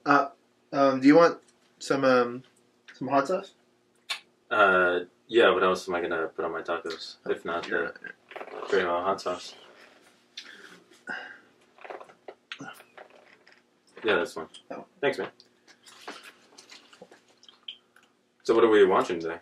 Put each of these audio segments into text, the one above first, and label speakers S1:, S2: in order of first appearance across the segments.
S1: Do you want some hot sauce?
S2: Yeah, what else am I gonna put on my tacos? If not the Trejo hot sauce. Yeah, that's fine.
S1: Oh.
S2: Thanks, man. So what are we watching today?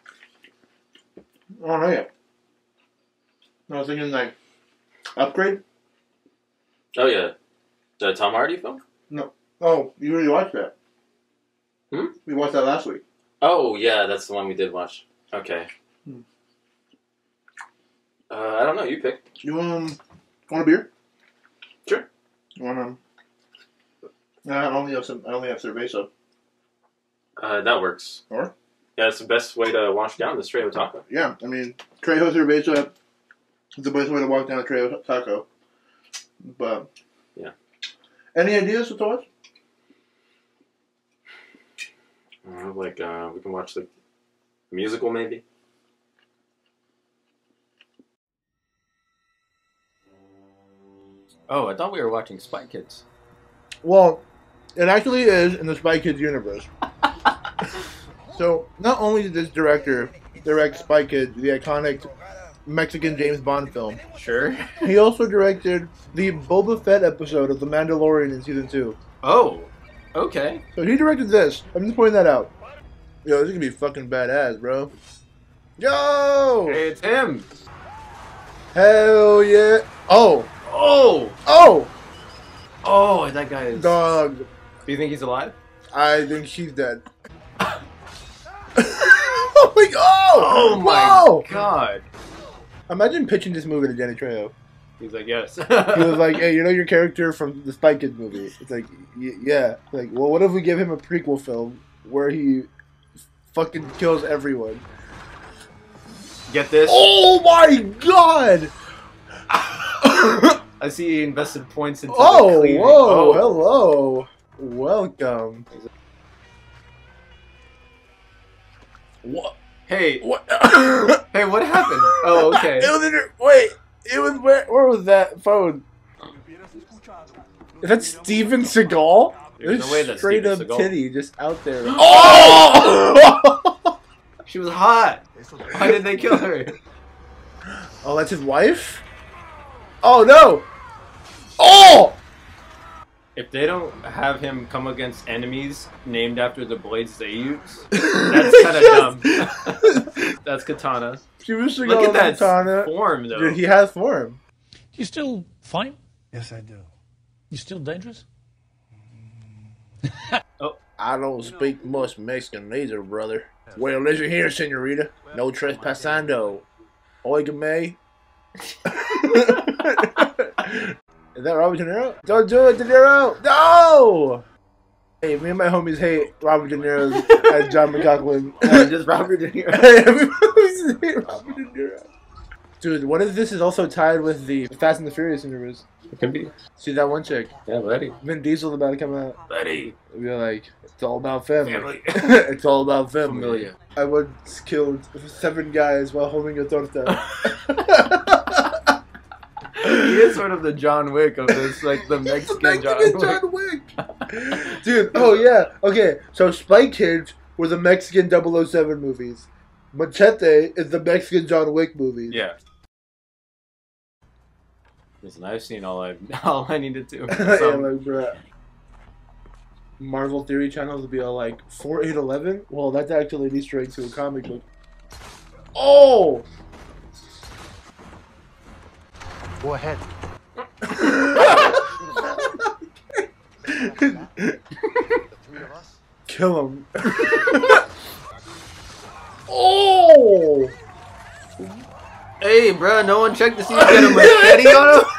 S1: I don't know yet. I was thinking, like, Upgrade?
S2: Oh, yeah. The Tom Hardy film?
S1: No. Oh, you already watched that.
S2: Hmm?
S1: We watched that last week.
S2: Oh, yeah, that's the one we did watch. Okay. I don't know. You pick.
S1: You want a beer?
S2: Sure.
S1: You want I only have cerveza.
S2: That works.
S1: Or?
S2: Yeah, it's the best way to wash down this Trejo taco.
S1: Yeah, I mean, Trejo cerveza is the best way to walk down a Trejo taco. But
S2: yeah.
S1: Any ideas what to watch?
S2: We can watch the musical maybe. Oh, I thought we were watching Spy Kids.
S1: Well, it actually is in the Spy Kids universe. So, not only did this director direct Spy Kids, the iconic Mexican James Bond film,
S2: Sure.
S1: he also directed the Boba Fett episode of The Mandalorian in Season 2.
S2: Oh, okay.
S1: So he directed this. I'm just pointing that out. Yo, this is gonna be fucking badass, bro. Yo!
S2: Hey, it's him.
S1: Hell yeah! Oh!
S2: Oh!
S1: Oh!
S2: Oh, that guy is...
S1: Dog.
S2: Do you think he's alive?
S1: I think she's dead. Oh my god!
S2: Oh my
S1: Whoa!
S2: god.
S1: Imagine pitching this movie to Danny Trejo.
S2: He's like, yes.
S1: He was like, hey, you know your character from the Spy Kids movie? It's like, yeah. Like, well, what if we give him a prequel film where he fucking kills everyone?
S2: Get this?
S1: Oh my god!
S2: I see he invested points into
S1: Oh,
S2: the cleaning.
S1: whoa, hello. Welcome. What?
S2: Hey,
S1: What?
S2: hey, what happened? Oh, okay.
S1: It was in her, wait, it was where was that phone? Is that Steven Seagal?
S2: There's no way that's
S1: straight
S2: Steven
S1: up
S2: Seagal.
S1: titty just out there.
S2: Oh! She was hot. Why did they kill her?
S1: Oh, that's his wife? Oh no! Oh!
S2: If they don't have him come against enemies named after the blades they use, that's kind of dumb. That's Katana.
S1: She was
S2: Look at that
S1: katana.
S2: form, though.
S1: Dude, he has form.
S3: You still fight?
S4: Yes, I do.
S3: You still dangerous?
S2: Oh,
S1: I don't speak much Mexican neither, brother. Well, listen here, senorita. No trespassando. Oigame. Is that Robert De Niro? Don't do it, De Niro! No! Hey, me and my homies hate Robert De Niro as John McLaughlin.
S2: just Robert De Niro.
S1: Everybody hate Robert De Niro. Dude, what if this is also tied with the Fast and the Furious universe?
S2: It could be.
S1: See that one chick?
S2: Yeah, buddy.
S1: Vin Diesel's about to come out.
S2: Buddy.
S1: We're like, it's all about family.
S2: Family.
S1: It's all about family.
S2: Familia.
S1: I once killed 7 guys while holding a torta.
S2: He is sort of the John Wick of this, like the Mexican
S1: John Wick. Dude, oh yeah. Okay, so Spy Kids were the Mexican 007 movies. Machete is the Mexican John Wick movies.
S2: Yeah. Listen, I've seen all I needed to.
S1: Yeah,
S2: So,
S1: like, bruh. Marvel Theory channels would be all like 4811. Well, that's actually an Easter egg to a comic book. Oh!
S4: Go ahead.
S5: The three of us.
S1: Kill him. Oh!
S2: hey, bro, no one checked to see if you had a machete on him?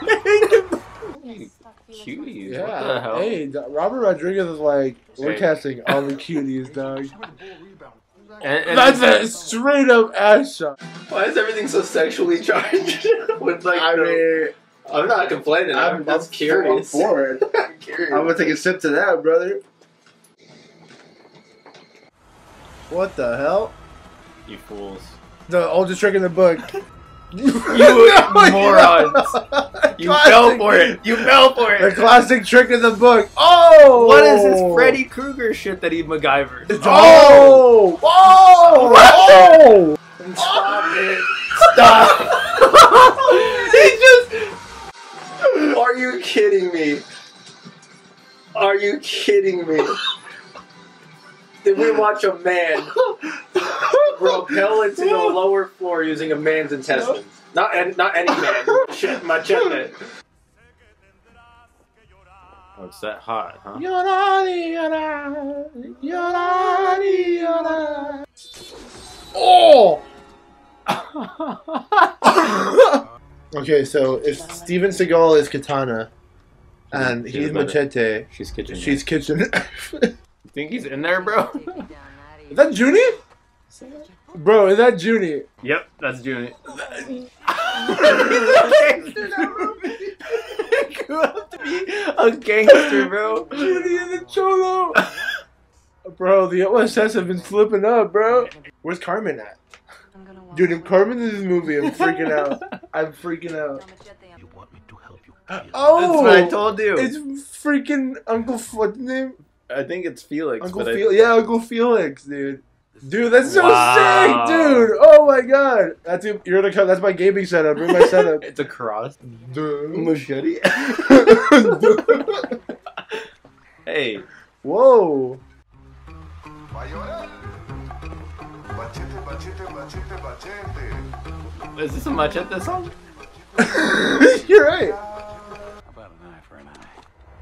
S2: Cuties,
S1: Yeah.
S2: what the hell?
S1: Hey, Robert Rodriguez is like, we're
S2: Hey.
S1: casting all the cuties, dog.
S2: And
S1: That's a straight up ass shot.
S2: why is everything so sexually charged? With like,
S1: I mean,
S2: I'm not complaining. I'm just curious.
S1: I'm for it.
S2: I'm curious.
S1: I'm gonna take a sip to that, brother. What the hell?
S2: You fools.
S1: The oldest trick in the book.
S2: You morons! You fell for it! You fell for
S1: The
S2: it!
S1: classic trick in the book. Oh!
S2: What is this Freddy Krueger shit that he MacGyvered?
S1: Oh! Oh! Oh!
S2: Stop it! Stop! He just... Are you kidding me? Are you kidding me? Did we watch a man propel into the lower floor using a man's intestines? Not any man. Machete. Oh, it's that hot, huh?
S1: Oh! Okay, so if Steven Seagal is Katana and he's Machete,
S2: She's kitchen.
S1: she's Kitchen.
S2: You think he's in there, bro?
S1: Is that Junie? Bro, is that Junie?
S2: Yep, that's Junie. He grew up to be a gangster, bro.
S1: Junie and the Cholo. Bro, the OSS have been flipping up, bro. Where's Carmen at? Dude, if Carmen's in this movie, I'm freaking out. I'm freaking out.
S4: You want me to help you?
S1: Oh!
S2: That's what I told you.
S1: It's freaking Uncle, what's his name?
S2: I think it's Felix.
S1: Uncle
S2: but
S1: Felix. Yeah, Uncle Felix, dude. Dude, that's so
S2: Wow.
S1: sick, dude. Oh my god. That's it. You're gonna come. That's my gaming setup. Bring my setup.
S2: It's a cross.
S1: Dude.
S2: Machete. Hey.
S1: Whoa.
S2: Is this a Machete song?
S1: You're right.
S4: How about an eye for an eye?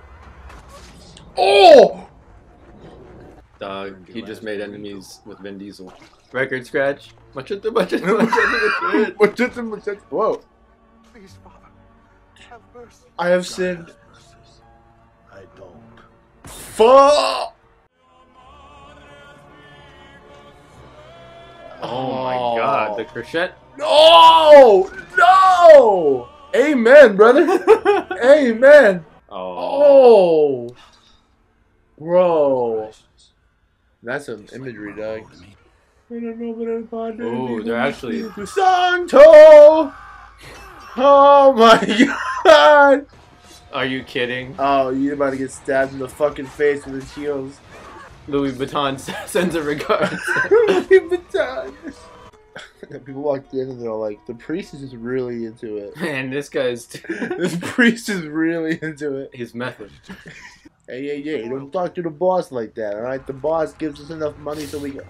S1: Oh!
S2: Dog, he just made enemies with Vin Diesel. Record scratch. Machete, machete, machete.
S1: Machete, machete. Whoa.
S5: Please, Father, have mercy.
S1: I have sinned.
S4: I don't.
S1: Fuck!
S2: Oh my god, the crochet.
S1: No! No! Amen, brother. Amen.
S2: Oh.
S1: Oh. Bro. That's some imagery, dog.
S2: Ooh, they're actually.
S1: Santo! Oh my god!
S2: Are you kidding?
S1: Oh, you're about to get stabbed in the fucking face with his heels.
S2: Louis Vuitton sends a regards.
S1: Louis Vuitton. People walked in and they're like, the priest is just really into it.
S2: Man, this guy's.
S1: This priest is really into it.
S2: His method.
S1: Hey, don't talk to the boss like that, alright? The boss gives us enough money so we can...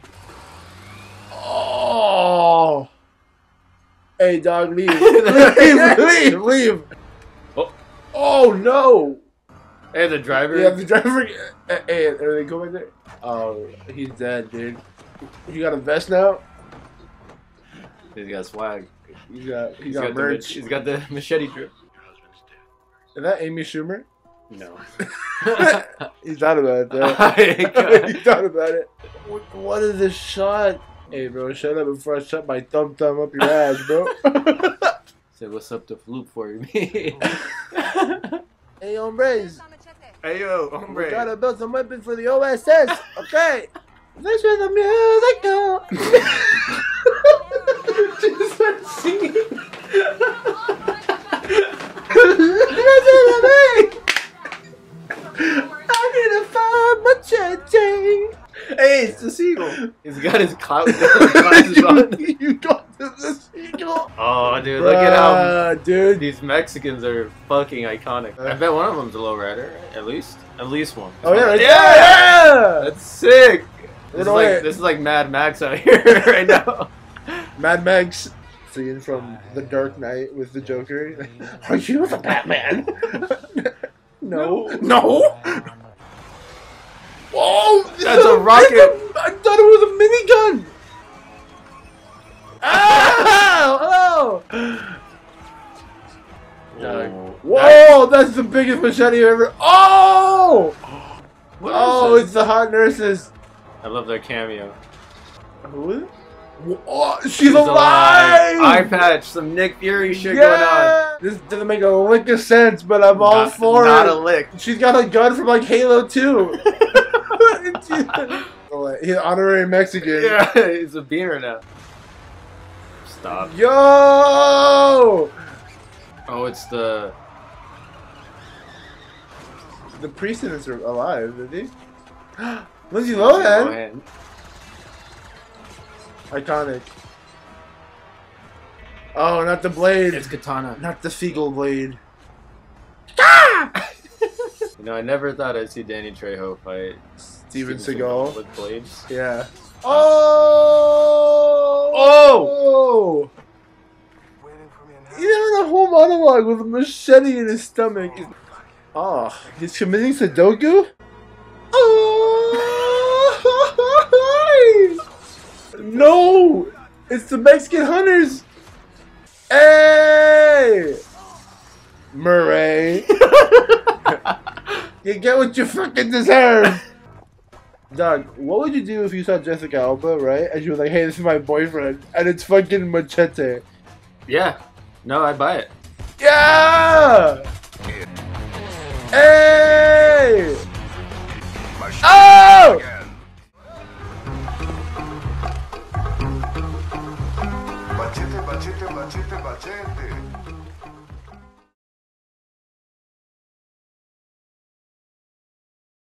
S1: Oh! Hey, dog, leave. Leave.
S2: Oh.
S1: Oh, no!
S2: Hey, the driver.
S1: Yeah, the driver... Hey, are they going there? Oh, he's dead, dude. You got a vest now?
S2: He's got swag.
S1: He's got
S2: the
S1: merch.
S2: he's got the machete drip.
S1: Is that Amy Schumer?
S2: No.
S1: He's thought about it, though.
S2: God.
S1: He thought about it. What is this shot? Hey, bro, shut up before I shut my thumb up your ass, bro.
S2: Say what's up to Floop for me.
S1: Hey, hombres.
S2: Hey yo,
S1: We
S2: hombre.
S1: gotta build some weapons for the OSS, okay? This is the music go.
S2: Just start singing.
S1: I need to find Machete.
S2: Hey, it's the seagull. He's got his cloud glasses on.
S1: You got the seagull.
S2: Oh, dude, look at how
S1: Bruh, dude.
S2: these Mexicans are fucking iconic. I bet one of them's a lowrider, right? At least one.
S1: Oh, yeah,
S2: Yeah! That's sick. This
S1: What do
S2: is like Mad Max out here right now.
S1: Mad Max scene from The Dark Knight with the Joker. Are you the Batman? No. No? Oh!
S2: That's a rocket.
S1: I thought it was a minigun! Ah! Oh! Whoa! That's the biggest machete I've ever. Oh!
S2: What
S1: Oh,
S2: is
S1: it's the hot nurses.
S2: I love their cameo.
S1: Who is it? Oh, she's alive!
S2: Eye patch, some Nick Fury shit going on.
S1: This doesn't make a lick of sense, but I'm all for it.
S2: Not a lick.
S1: She's got a gun from like Halo 2. He's honorary Mexican.
S2: Yeah, he's a beaner now. Stop.
S1: Yo!
S2: Oh, it's the.
S1: The priest is alive, is he? Lindsay Lohan? Iconic. Oh, not the blade.
S2: It's Katana.
S1: Not the seagull blade.
S2: You know, I never thought I'd see Danny Trejo fight
S1: Steven Seagal.
S2: with blades.
S1: Yeah. Oh! Oh!
S5: Waiting for me in
S1: He had a whole monologue with a machete in his stomach. Oh, he's committing Sudoku? Oh! No! It's the Mexican hunters! Hey! Murray! You get what you fucking deserve! Doug, what would you do if you saw Jessica Alba, right? And you were like, hey, this is my boyfriend, and it's fucking Machete.
S2: Yeah. No, I'd buy it.
S1: Yeah! Hey! Oh!
S5: Machete, machete, machete, machete.